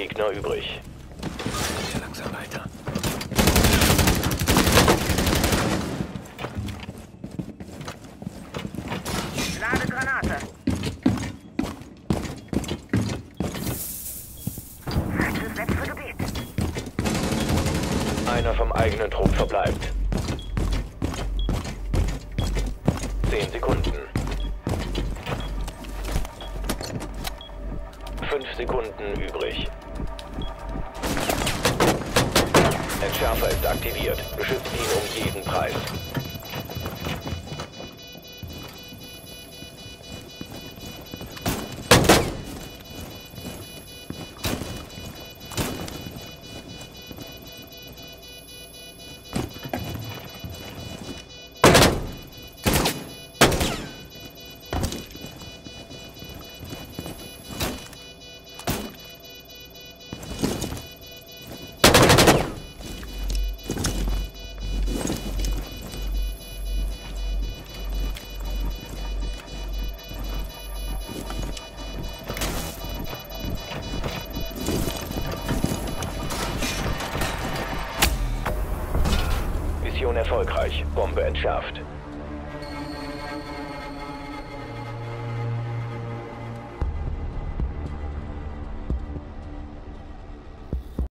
Gegner übrig. Sehr langsam weiter. Lade Granate. Das letzte Gebiet. Einer vom eigenen Trupp verbleibt. 10 Sekunden. 5 Sekunden übrig. Entschärfer ist aktiviert. Beschützt ihn um jeden Preis. Mission erfolgreich. Bombe entschärft.